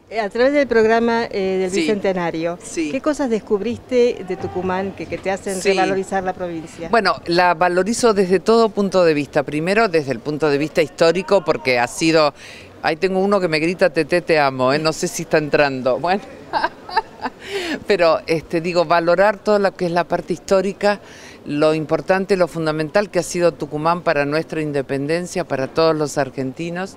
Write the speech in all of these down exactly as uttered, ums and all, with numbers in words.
A través del programa eh, del Sí, Bicentenario, sí. ¿qué cosas descubriste de Tucumán que, que te hacen Sí. revalorizar la provincia? Bueno, la valorizo desde todo punto de vista. Primero, desde el punto de vista histórico, porque ha sido... Ahí tengo uno que me grita, Tete, te amo, ¿eh? No sé si está entrando. Bueno, pero este, digo, valorar todo lo que es la parte histórica, lo importante, lo fundamental que ha sido Tucumán para nuestra independencia, para todos los argentinos.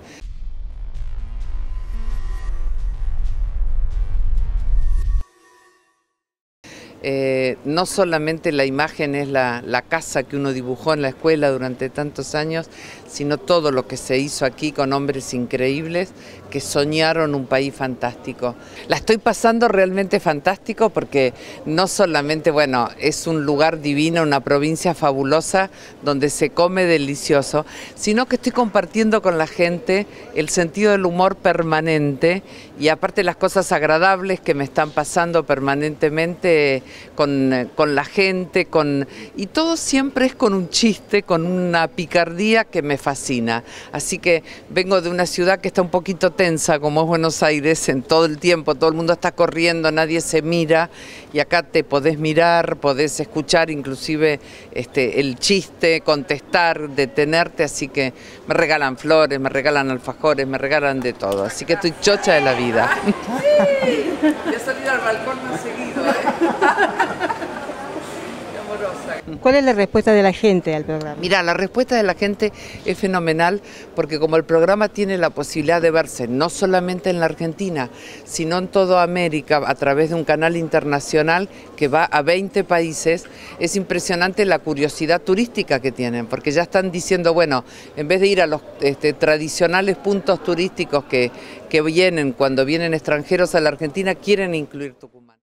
Eh, no solamente la imagen es la, la casa que uno dibujó en la escuela durante tantos años, sino todo lo que se hizo aquí con hombres increíbles que soñaron un país fantástico. La estoy pasando realmente fantástico porque no solamente, bueno, es un lugar divino, una provincia fabulosa donde se come delicioso, sino que estoy compartiendo con la gente el sentido del humor permanente y aparte las cosas agradables que me están pasando permanentemente Con, con la gente, con, y todo siempre es con un chiste, con una picardía que me fascina. Así que vengo de una ciudad que está un poquito tensa, como es Buenos Aires, en todo el tiempo, todo el mundo está corriendo, nadie se mira, y acá te podés mirar, podés escuchar inclusive este, el chiste, contestar, detenerte, así que me regalan flores, me regalan alfajores, me regalan de todo, así que estoy chocha de la vida. Sí, voy a salir al balcón más seguido, ¿eh? Qué amorosa. ¿Cuál es la respuesta de la gente al programa? Mira, la respuesta de la gente es fenomenal porque como el programa tiene la posibilidad de verse no solamente en la Argentina, sino en toda América a través de un canal internacional que va a veinte países, es impresionante la curiosidad turística que tienen, porque ya están diciendo, bueno, en vez de ir a los este, tradicionales puntos turísticos que, que vienen cuando vienen extranjeros a la Argentina, quieren incluir Tucumán.